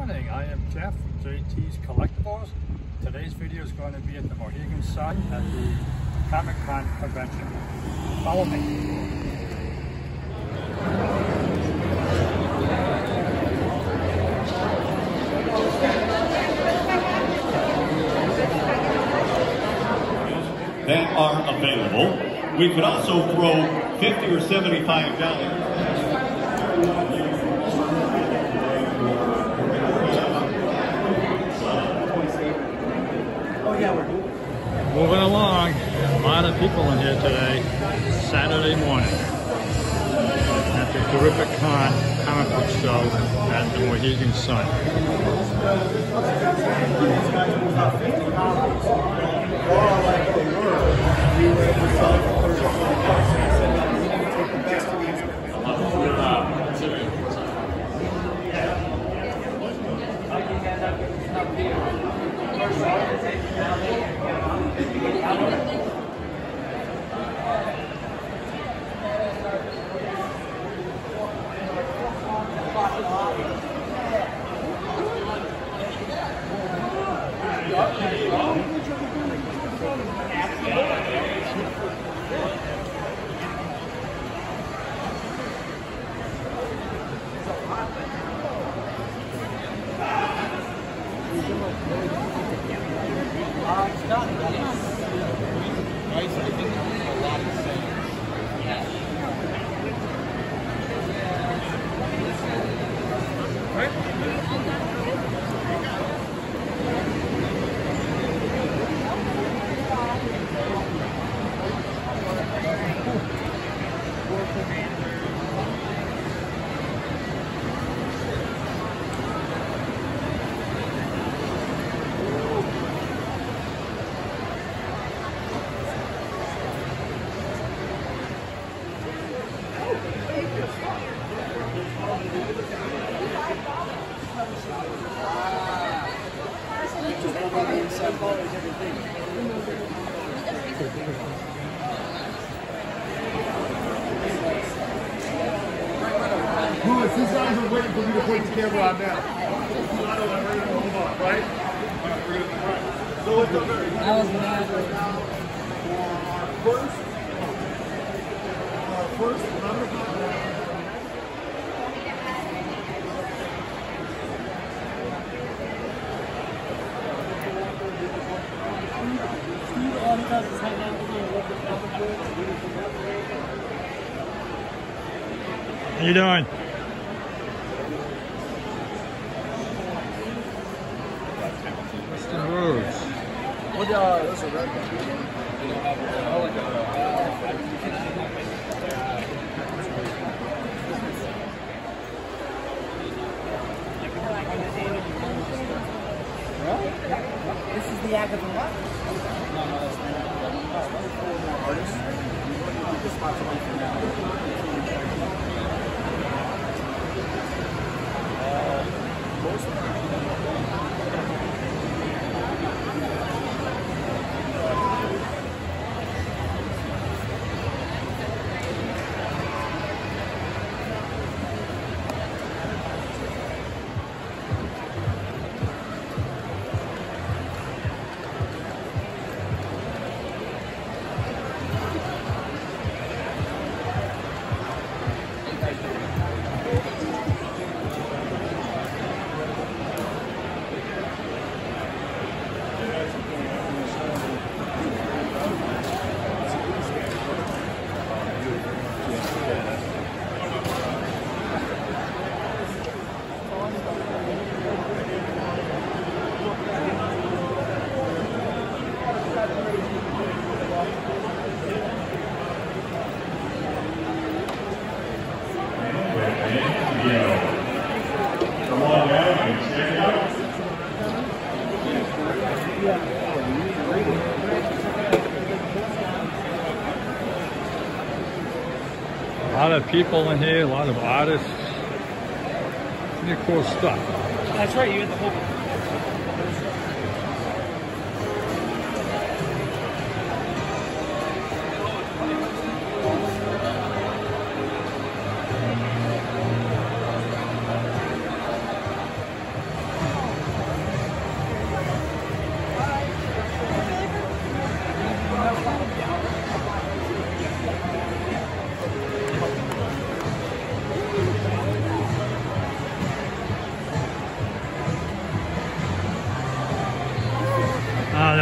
morning, I am Jeff from JT's Collectibles. Today's video is going to be at the Mohegan Sun at the Comic-Con convention. Follow me. That are available. We could also throw $50 or $75. Moving along, a lot of people in here today, Saturday morning, at the Terrific Con comic book show at the Mohegan Sun. Louis, these guys are waiting for me to point the camera on now. Hold on, right? So let's go very That was mad. First, remember? How you doing? Mr. Rhodes. What those are red ones. This is the Agatha what? A lot of people in here, a lot of artists. Pretty cool stuff. That's right, you had the whole.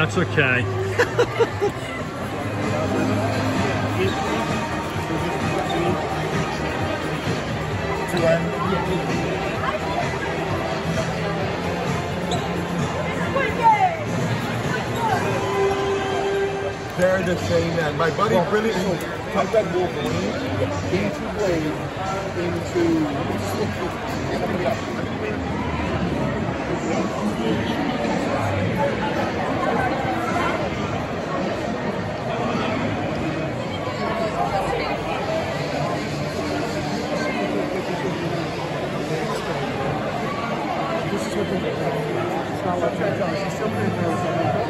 That's okay. They're the same man. My buddy really took that Wolverine into Blade This is what they do. It's not like that. It's still pretty close.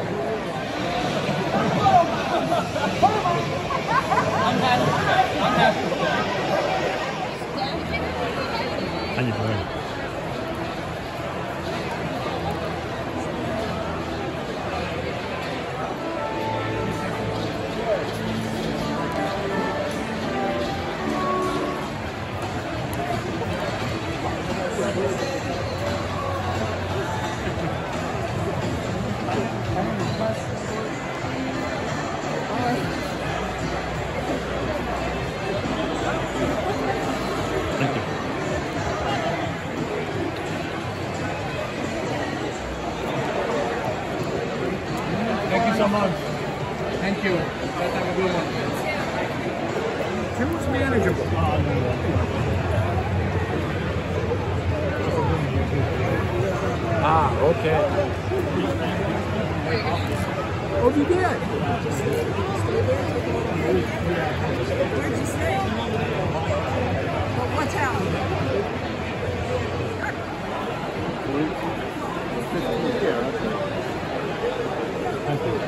How you doing? Thank you. Thank you so much. Thank you. Let's have a good one. Tim was manageable. Ah, okay. Oh, you did? What town? Thank you.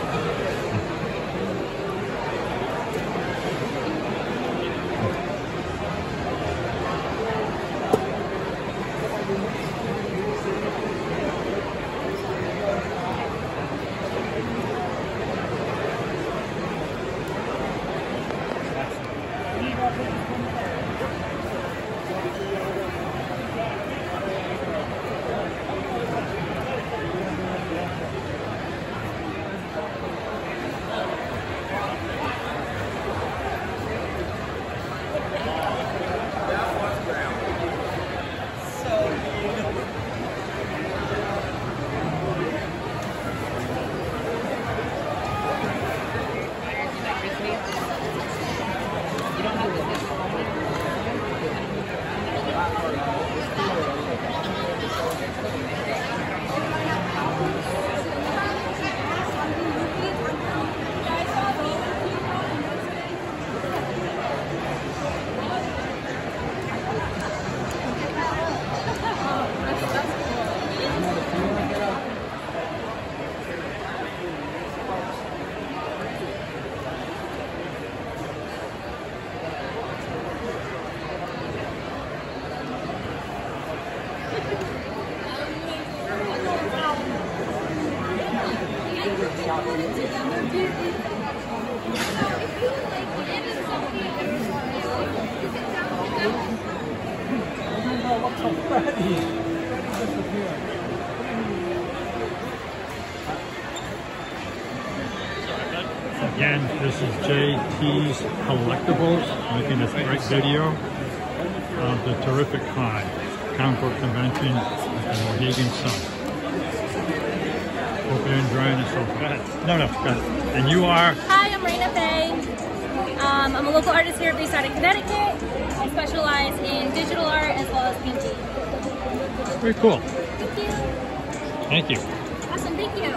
Again, this is JT's Collectibles making this great video of the terrific con, comic book convention at the Mohegan Sun. Hope you're enjoying this. So go ahead. No, go ahead. And you are? Hi, I'm Raina Faye. I'm a local artist here based out of Connecticut. I specialize in digital art as well as painting. Very cool. Thank you. Thank you. Awesome, thank you.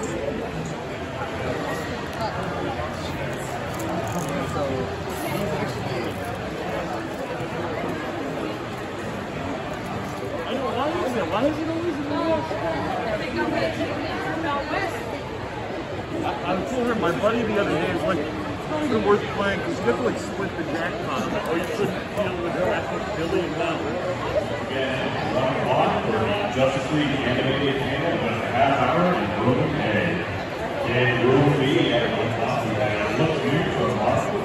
Why is it always in the West? I told her, my buddy the other day, is like, it's not even worth playing because you have to like split the jackpot. Like, oh, you couldn't deal with graphic Billy and Mel. Again, 1 o'clock for the Justice League Animated Channel with a half hour in Room A. In Room B at 1 o'clock, we have Look New from Marvel.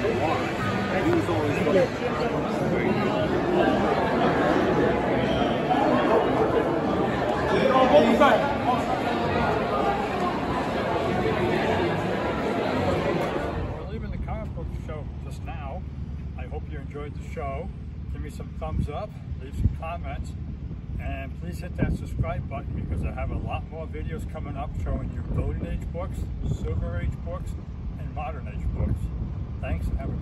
He was always good. We're leaving the comic book show just now. I hope you enjoyed the show. Give me some thumbs up, leave some comments, and please hit that subscribe button because I have a lot more videos coming up showing you Golden Age books, Silver Age books, and Modern Age books. Thanks and have a